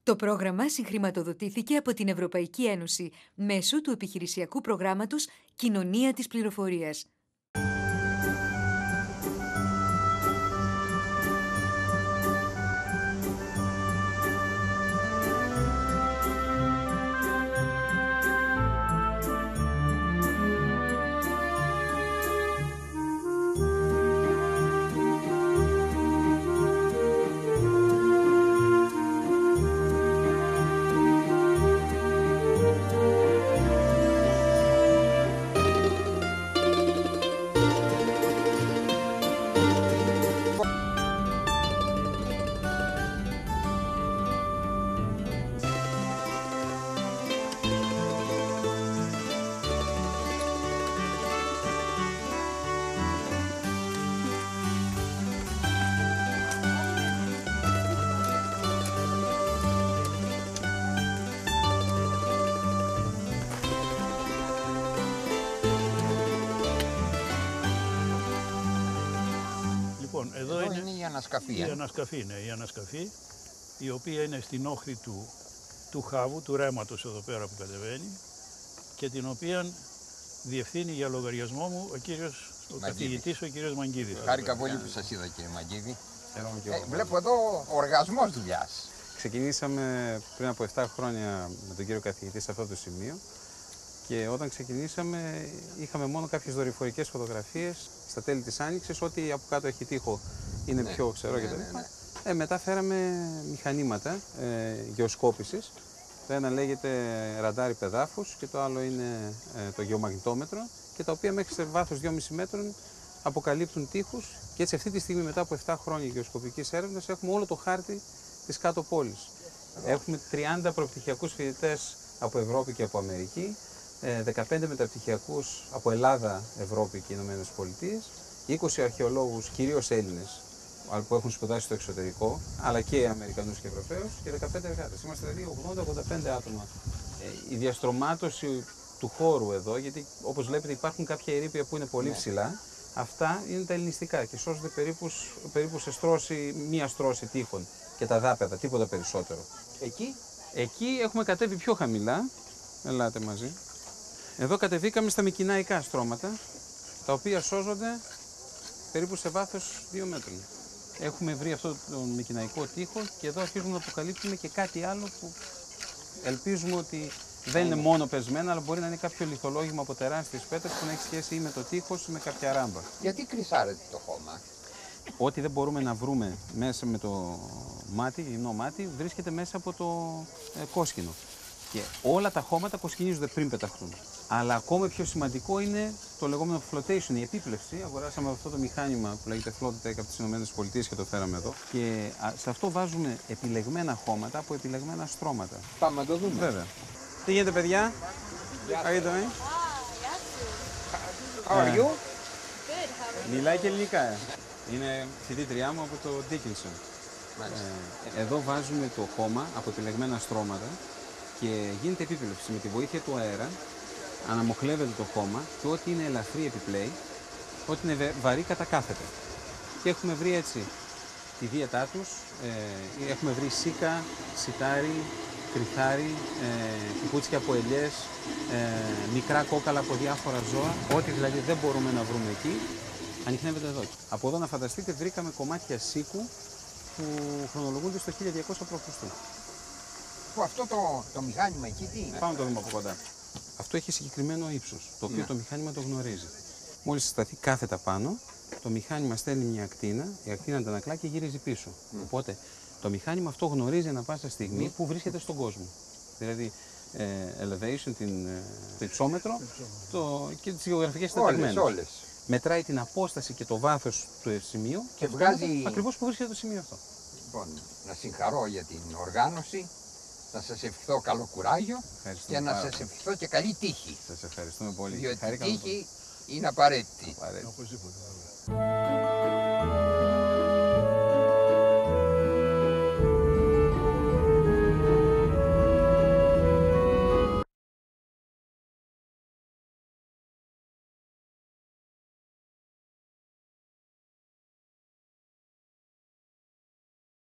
Το πρόγραμμα συγχρηματοδοτήθηκε από την Ευρωπαϊκή Ένωση μέσω του επιχειρησιακού προγράμματος Κοινωνία της Πληροφορίας. Εδώ είναι η ανασκαφή. Η ανασκαφή, η οποία είναι στην όχθη του χάβου, του ρέματος εδώ πέρα που κατεβαίνει και την οποία διευθύνει για λογαριασμό μου ο καθηγητής, ο κύριος Μαγκίδης. Χάρηκα πολύ που σας είδα, κύριε Μαγκίδη. Βλέπω εδώ οργασμός δουλειάς. Ξεκινήσαμε πριν από 7 χρόνια με τον κύριο καθηγητή σε αυτό το σημείο και όταν ξεκινήσαμε είχαμε μόνο κάποιες δορυφορικές φωτογραφίες στα τέλη της Άνοιξης, ότι από κάτω έχει τοίχο είναι πιο ξερό κτλ. Μετά φέραμε μηχανήματα γεωσκόπησης. Το ένα λέγεται ραντάρι πεδάφους και το άλλο είναι το γεωμαγνητόμετρο, και τα οποία μέχρι σε βάθος 2,5 μέτρων αποκαλύπτουν τοίχους, και έτσι αυτή τη στιγμή μετά από 7 χρόνια γεωσκοπικής έρευνας έχουμε όλο το χάρτη της κάτω πόλης. Έχουμε 30 προπτυχιακούς φοιτητές από Ευρώπη και από Αμερική, 15 μεταπτυχιακούς από Ελλάδα, Ευρώπη και Ηνωμένες Πολιτείες, 20 αρχαιολόγους, κυρίως Έλληνες, που έχουν σπουδάσει στο εξωτερικό, αλλά και Αμερικανούς και Ευρωπαίους, και 15 εργάτες. Είμαστε δηλαδή 80-85 άτομα. Η διαστρωμάτωση του χώρου εδώ, γιατί όπως βλέπετε υπάρχουν κάποια ερείπια που είναι πολύ ψηλά, αυτά είναι τα ελληνιστικά και σώζονται περίπου σε μία στρώση τείχων και τα δάπεδα, τίποτα περισσότερο. Εκεί έχουμε κατέβει πιο χαμηλά. Ελάτε μαζί. Εδώ κατεβήκαμε στα μικηναϊκά στρώματα, τα οποία σώζονται περίπου σε βάθος 2 μέτρων. Έχουμε βρει αυτό το μικηναϊκό τοίχο και εδώ αρχίζουμε να αποκαλύπτουμε και κάτι άλλο που ελπίζουμε ότι δεν είναι μόνο πεσμένα, αλλά μπορεί να είναι κάποιο λιθολόγημα από τεράστιες πέτρες που να έχει σχέση ή με το τείχος ή με κάποια ράμπα. Γιατί κρυσάρετε το χώμα? Ό,τι δεν μπορούμε να βρούμε μέσα με το μάτι, γυμνό μάτι, βρίσκεται μέσα από το κόσκινο. Και όλα τα χώματα κοσκινίζονται πριν πεταχτούν. Αλλά ακόμα πιο σημαντικό είναι το λεγόμενο flotation, η επίπλευση. Αγοράσαμε αυτό το μηχάνημα που λέγεται Floatech από τις ΗΠΑ και το φέραμε εδώ. Και σε αυτό βάζουμε επιλεγμένα χώματα από επιλεγμένα στρώματα. Πάμε να το δούμε. Βέβαια. Τι γίνεται, παιδιά? How are you doing? How are you? Μιλάει και ελληνικά. Είναι φοιτήτριά μου από το Dickinson. Εδώ βάζουμε το χώμα από επιλεγμένα στρώματα και γίνεται επίπλευση με τη βοήθεια του αέρα. Αναμοχλεύεται το χώμα και ό,τι είναι ελαφρύ επιπλέει, ό,τι είναι βαρύ κατακάθεται. Και έχουμε βρει έτσι τη δίαιτά τους. Έχουμε βρει σίκα, σιτάρι, κρυθάρι, κουκούτσια από ελιές, μικρά κόκαλα από διάφορα ζώα. Ό,τι δηλαδή δεν μπορούμε να βρούμε εκεί, ανιχνεύεται εδώ. Από εδώ να φανταστείτε βρήκαμε κομμάτια σίκου που χρονολογούνται στο 1200 π.Χ. Αυτό το μηχάνημα εκεί τι είναι? Πάμε να το δούμε από κοντά. Αυτό έχει συγκεκριμένο ύψος, το οποίο το μηχάνημα το γνωρίζει. Μόλις σταθεί κάθετα πάνω, το μηχάνημα στέλνει μια ακτίνα, η ακτίνα αντανακλά και γυρίζει πίσω. Οπότε το μηχάνημα αυτό γνωρίζει ανά πάσα στιγμή που βρίσκεται στον κόσμο. Δηλαδή elevation, το υψόμετρο και τις γεωγραφικές τεταγμένες. Όλες. Μετράει την απόσταση και το βάθος του σημείου και βγάζει ακριβώς που βρίσκεται το σημείο αυτό. Λοιπόν, να συγχαρώ για την οργάνωση, να σας ευχηθώ καλό κουράγιο και να σας ευχηθώ και καλή τύχη. Σας ευχαριστούμε πολύ. Διότι η τύχη είναι απαραίτητη.